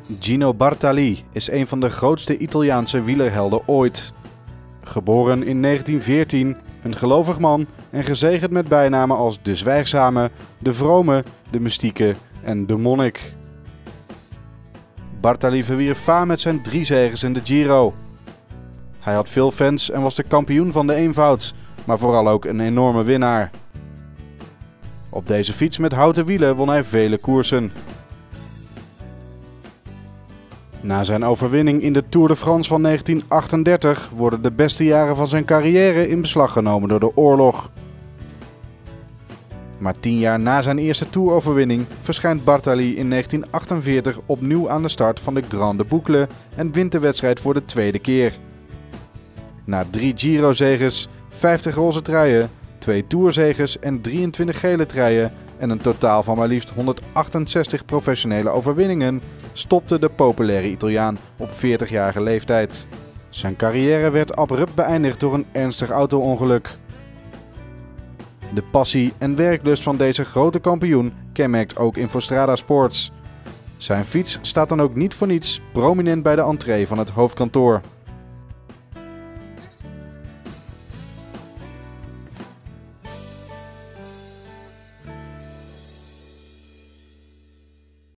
Gino Bartali is een van de grootste Italiaanse wielerhelden ooit. Geboren in 1914, een gelovig man en gezegend met bijnamen als de Zwijgzame, de Vrome, de Mystieke en de Monnik. Bartali verwierf faam met zijn 3 zeges in de Giro. Hij had veel fans en was de kampioen van de eenvoud, maar vooral ook een enorme winnaar. Op deze fiets met houten wielen won hij vele koersen. Na zijn overwinning in de Tour de France van 1938 worden de beste jaren van zijn carrière in beslag genomen door de oorlog. Maar 10 jaar na zijn eerste Tour-overwinning verschijnt Bartali in 1948 opnieuw aan de start van de Grande Boucle en wint de wedstrijd voor de tweede keer. Na 3 Giro-zeges, 50 roze truien, 2 Tourzeges en 23 gele truien en een totaal van maar liefst 168 professionele overwinningen stopte de populaire Italiaan op 40-jarige leeftijd. Zijn carrière werd abrupt beëindigd door een ernstig auto-ongeluk. De passie en werklust van deze grote kampioen kenmerkt ook Infostrada Sports. Zijn fiets staat dan ook niet voor niets prominent bij de entree van het hoofdkantoor.